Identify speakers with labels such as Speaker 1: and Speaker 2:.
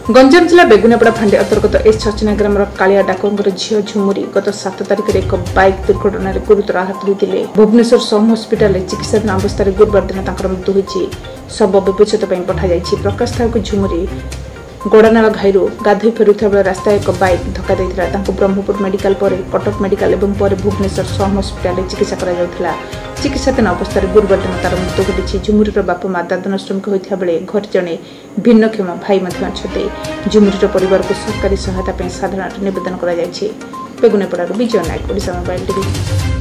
Speaker 1: गंजाम जिला बेगुनियापड़ा फांडी अंतर्गत एस छचना ग्राम कालिया डाकर झील झुमुरी गत 7 तारिख में एक बाइक दुर्घटना गुरुतर आहत होते भुवनेश्वर सम हस्पिटाल चिकित्साधीन अवस्था गुरुवार दिन मृत्यु होती शव व्यवच्छेद पठाई प्रकाश था झुमुरी गोड़ानाल घाई गाधोई फेरुवा बेले रास्ता एक बाइक धक्का देता ब्रह्मपुर मेडिकल पर कटक मेडिकल और भुवनेश्वर सम हस्पिटाल चिकित्सा करा चिकित्साधीन अवस्था गुरुवार दिन तार मृत्यु घटी झुमुरीर बापा माँ दादन श्रमिक होता बेले घर जड़े भिन्नक्षम भाई अच्छा झुमुरीर परिवार को सरकारी सहायता साधारण निवेदन कर बेगुनियापड़ारू विजय नायक ओडिशा मोबाइल टीवी।